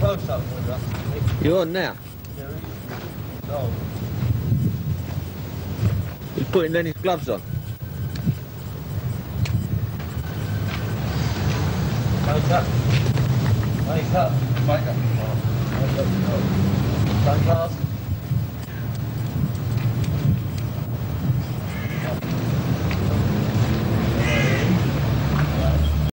close up with us. You on now? No. He's putting Lenny's gloves on. Wake up. Wake up. Wake up. Sunglasses.